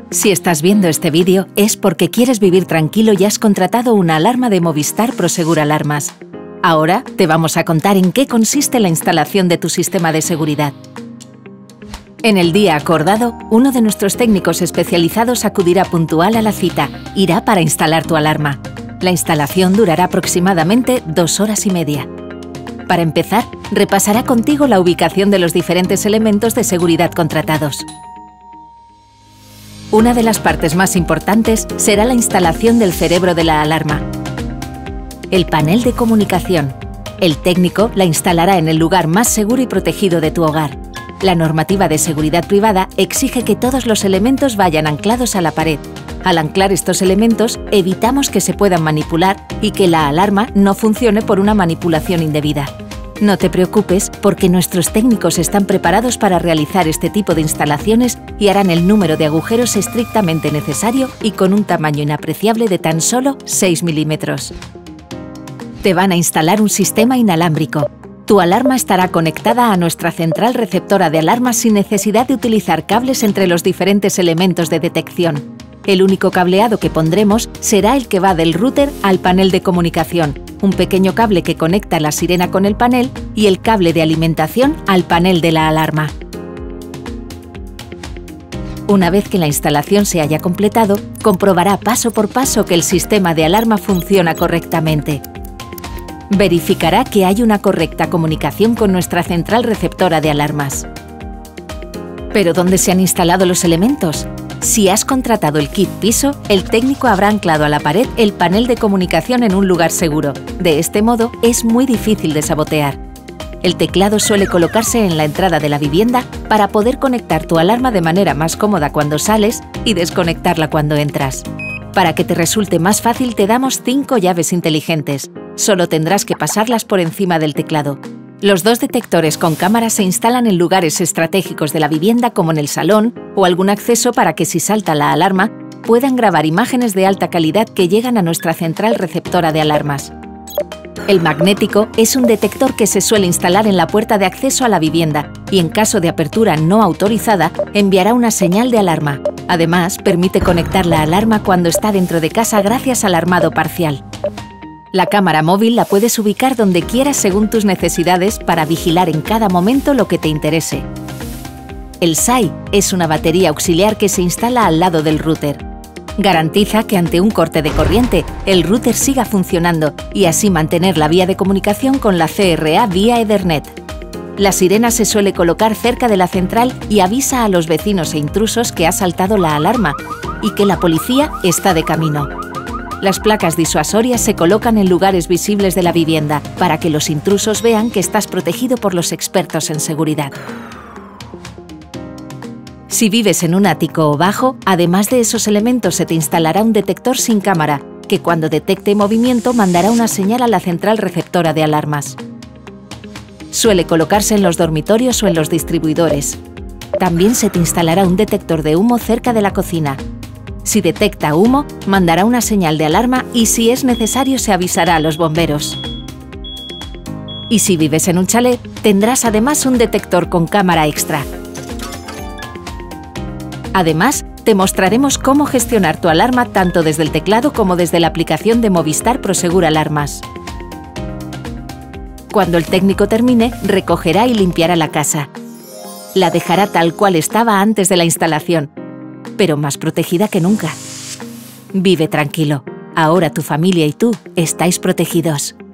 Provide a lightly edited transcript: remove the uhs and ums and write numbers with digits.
Si estás viendo este vídeo es porque quieres vivir tranquilo y has contratado una alarma de Movistar Prosegur Alarmas. Ahora te vamos a contar en qué consiste la instalación de tu sistema de seguridad. En el día acordado, uno de nuestros técnicos especializados acudirá puntual a la cita. Irá para instalar tu alarma. La instalación durará aproximadamente 2 horas y media. Para empezar, repasará contigo la ubicación de los diferentes elementos de seguridad contratados. Una de las partes más importantes será la instalación del cerebro de la alarma, el panel de comunicación. El técnico la instalará en el lugar más seguro y protegido de tu hogar. La normativa de seguridad privada exige que todos los elementos vayan anclados a la pared. Al anclar estos elementos, evitamos que se puedan manipular y que la alarma no funcione por una manipulación indebida. No te preocupes porque nuestros técnicos están preparados para realizar este tipo de instalaciones y harán el número de agujeros estrictamente necesario y con un tamaño inapreciable de tan solo 6 milímetros. Te van a instalar un sistema inalámbrico. Tu alarma estará conectada a nuestra central receptora de alarmas sin necesidad de utilizar cables entre los diferentes elementos de detección. El único cableado que pondremos será el que va del router al panel de comunicación, un pequeño cable que conecta la sirena con el panel y el cable de alimentación al panel de la alarma. Una vez que la instalación se haya completado, comprobará paso por paso que el sistema de alarma funciona correctamente. Verificará que hay una correcta comunicación con nuestra central receptora de alarmas. ¿Pero dónde se han instalado los elementos? Si has contratado el kit piso, el técnico habrá anclado a la pared el panel de comunicación en un lugar seguro. De este modo, es muy difícil de sabotear. El teclado suele colocarse en la entrada de la vivienda para poder conectar tu alarma de manera más cómoda cuando sales y desconectarla cuando entras. Para que te resulte más fácil, te damos 5 llaves inteligentes. Solo tendrás que pasarlas por encima del teclado. Los 2 detectores con cámara se instalan en lugares estratégicos de la vivienda como en el salón o algún acceso para que si salta la alarma puedan grabar imágenes de alta calidad que llegan a nuestra central receptora de alarmas. El magnético es un detector que se suele instalar en la puerta de acceso a la vivienda y en caso de apertura no autorizada enviará una señal de alarma. Además, permite conectar la alarma cuando está dentro de casa gracias al armado parcial. La cámara móvil la puedes ubicar donde quieras según tus necesidades para vigilar en cada momento lo que te interese. El SAI es una batería auxiliar que se instala al lado del router. Garantiza que ante un corte de corriente, el router siga funcionando y así mantener la vía de comunicación con la CRA vía Ethernet. La sirena se suele colocar cerca de la central y avisa a los vecinos e intrusos que ha saltado la alarma y que la policía está de camino. Las placas disuasorias se colocan en lugares visibles de la vivienda para que los intrusos vean que estás protegido por los expertos en seguridad. Si vives en un ático o bajo, además de esos elementos se te instalará un detector sin cámara, que cuando detecte movimiento mandará una señal a la central receptora de alarmas. Suele colocarse en los dormitorios o en los distribuidores. También se te instalará un detector de humo cerca de la cocina. Si detecta humo, mandará una señal de alarma y si es necesario se avisará a los bomberos. Y si vives en un chalet, tendrás además un detector con cámara extra. Además, te mostraremos cómo gestionar tu alarma tanto desde el teclado como desde la aplicación de Movistar Prosegur Alarmas. Cuando el técnico termine, recogerá y limpiará la casa. La dejará tal cual estaba antes de la instalación, pero más protegida que nunca. Vive tranquilo. Ahora tu familia y tú estáis protegidos.